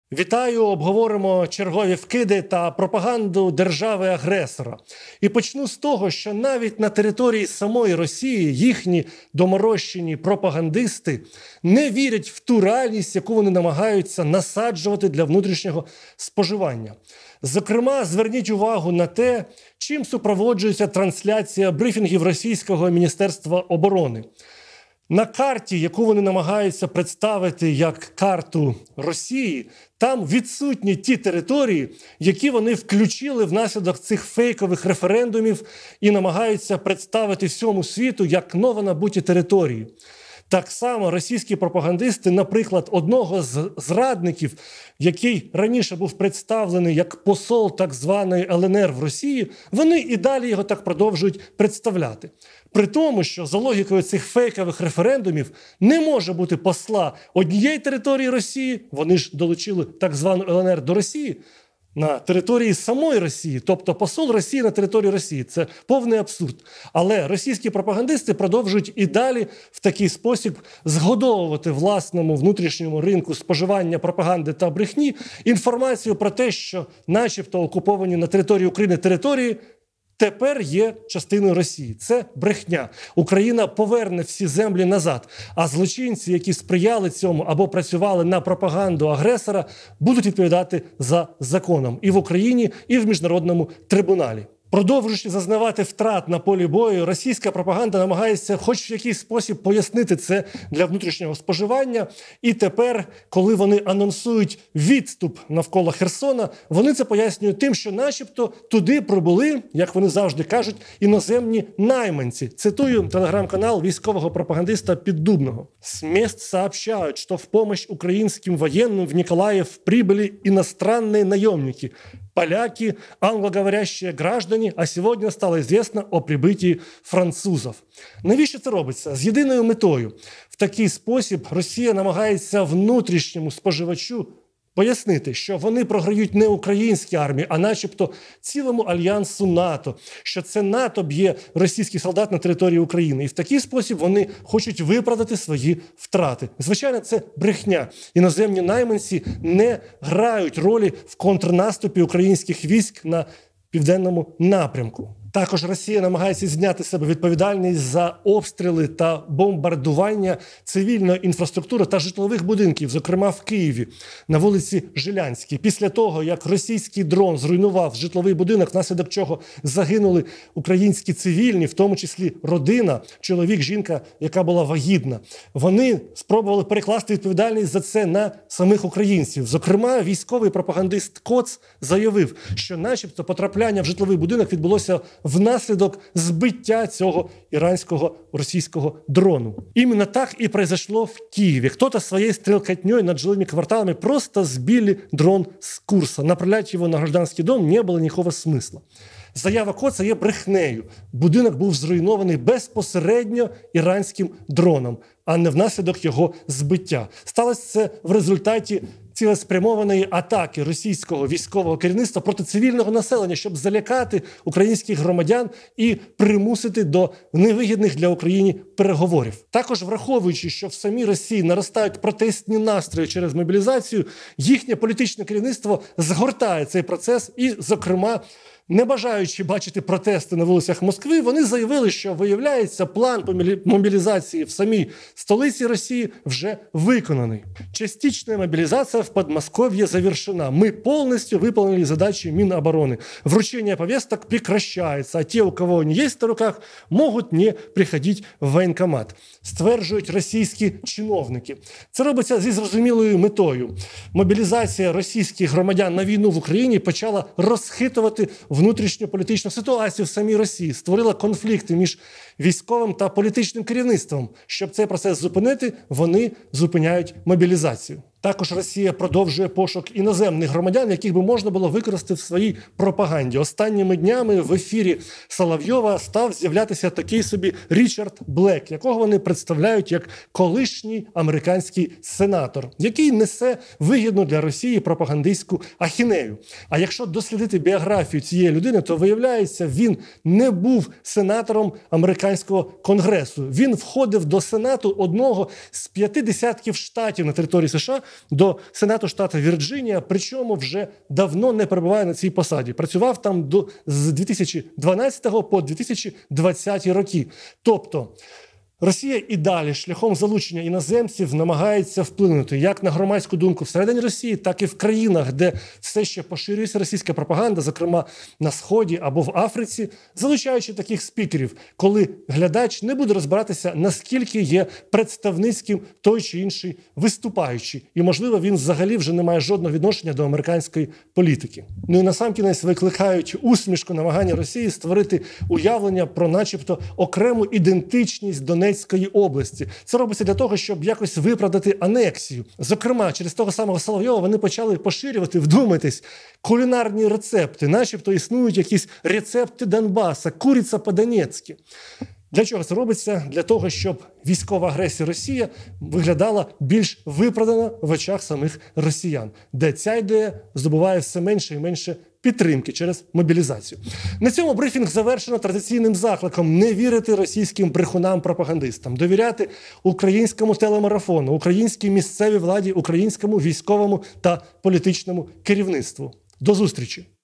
Вітаю, обговоримо чергові вкиди та пропаганду держави-агресора. І почну з того, що навіть на території самої Росії їхні доморощені пропагандисти не вірять в ту реальність, яку вони намагаються насаджувати для внутрішнього споживання. Зокрема, зверніть увагу на те, чим супроводжується трансляція брифінгів російського Міністерства оборони. На карті, яку вони намагаються представити як карту Росії, там відсутні ті території, які вони включили внаслідок цих фейкових референдумів і намагаються представити всьому світу як новонабуті території. Так само російські пропагандисти, наприклад, одного з зрадників, який раніше був представлений як посол так званої ЛНР в Росії, вони і далі його так продовжують представляти. При тому, що за логікою цих фейкових референдумів не може бути посла однієї території Росії, вони ж долучили так звану ЛНР до Росії, на території самої Росії, тобто посол Росії на території Росії. Це повний абсурд. Але російські пропагандисти продовжують і далі в такий спосіб згодовувати власному внутрішньому ринку споживання пропаганди та брехні інформацію про те, що начебто окуповані на території України території тепер є частиною Росії. Це брехня. Україна поверне всі землі назад. А злочинці, які сприяли цьому або працювали на пропаганду агресора, будуть відповідати за законом і в Україні, і в міжнародному трибуналі. Продовжуючи зазнавати втрат на полі бою, російська пропаганда намагається хоч в якийсь спосіб пояснити це для внутрішнього споживання. І тепер, коли вони анонсують відступ навколо Херсона, вони це пояснюють тим, що начебто туди прибули, як вони завжди кажуть, іноземні найманці. Цитую телеграм-канал військового пропагандиста Піддубного. «С мест сообщают, что в помощь украинским военным в Николаев прибыли иностранные наемники. Поляки, англоговорящие граждане, а сьогодні стало известно о прибытии французов». Навіщо це робиться? З єдиною метою. В такий спосіб Росія намагається внутрішньому споживачу пояснити, що вони програють не українській армії, а начебто цілому альянсу НАТО, що це НАТО б'є російських солдат на території України. І в такий спосіб вони хочуть виправдати свої втрати. Звичайно, це брехня. Іноземні найманці не грають ролі в контрнаступі українських військ на південному напрямку. Також Росія намагається зняти з себе відповідальність за обстріли та бомбардування цивільної інфраструктури та житлових будинків, зокрема в Києві, на вулиці Жилянській. Після того, як російський дрон зруйнував житловий будинок, внаслідок чого загинули українські цивільні, в тому числі родина, чоловік, жінка, яка була вагітна. Вони спробували перекласти відповідальність за це на самих українців. Зокрема, військовий пропагандист Коц заявив, що начебто потрапляння в житловий будинок відбулося внаслідок збиття цього иранского російського дрону. Именно так и произошло в Киеве. Кто-то своей стрелкотней над жилыми кварталами просто сбили дрон с курса. Направлять его на гражданский дом не было никакого смысла. Заява Коца є брехнею. Будинок був зруйнований безпосередньо іранським дроном, а не внаслідок його збиття. Сталося це в результаті цілеспрямованої атаки російського військового керівництва проти цивільного населення, щоб залякати українських громадян і примусити до невигідних для України переговорів. Також враховуючи, що в самій Росії наростають протестні настрої через мобілізацію, їхнє політичне керівництво згортає цей процес і, зокрема, не бажаючи бачити протести на вулицях Москви, вони заявили, що, виявляється, план по мобілізації в самій столиці Росії вже виконаний. Частичная мобилизация в Подмосковье завершена. Мы полностью выполнили задачи Минобороны. Вручение повесток прекращается, а те, у кого не есть на руках, могут не приходить в воєнкомат, стверджують російські чиновники. Це робиться зі зрозумілою метою. Мобілізація російських громадян на війну в Україні почала розхитувати внутрішньополітичну ситуацію в самій Росії, створила конфлікти між військовим та політичним керівництвом. Щоб цей процес зупинити, вони зупиняють мобілізацію. Також Росія продовжує пошук іноземних громадян, яких би можна було використати в своїй пропаганді. Останніми днями в ефірі Соловйова став з'являтися такий собі Річард Блек, якого вони представляють як колишній американський сенатор, який несе вигідну для Росії пропагандистську ахінею. А якщо дослідити біографію цієї людини, то виявляється, він не був сенатором американського конгресу. Він входив до Сенату одного з 50 штатів на території США, до Сенату штату Вірджинія, причому вже давно не перебуває на цій посаді. Працював там з 2012 по 2020 роки. Тобто Росія і далі шляхом залучення іноземців намагається вплинути як на громадську думку всередині Росії, так і в країнах, де все ще поширюється російська пропаганда, зокрема на Сході або в Африці, залучаючи таких спікерів, коли глядач не буде розбиратися, наскільки є представницьким той чи інший виступаючий. І, можливо, він взагалі вже не має жодного відношення до американської політики. Ну і насамкінець викликають усмішку намагання Росії створити уявлення про начебто окрему ідентичність Донецької області. Це робиться для того, щоб якось виправдати анексію. Зокрема, через того самого Соловйова вони почали поширювати, вдумайтесь, кулінарні рецепти. Начебто існують якісь рецепти Донбаса, куриця по-донецьки. Для чого це робиться? Для того, щоб військова агресія Росії виглядала більш виправдано в очах самих росіян, де ця ідея здобуває все менше і менше підтримки через мобілізацію. На цьому брифінг завершено традиційним закликом не вірити російським брехунам-пропагандистам, довіряти українському телемарафону, українській місцевій владі, українському військовому та політичному керівництву. До зустрічі!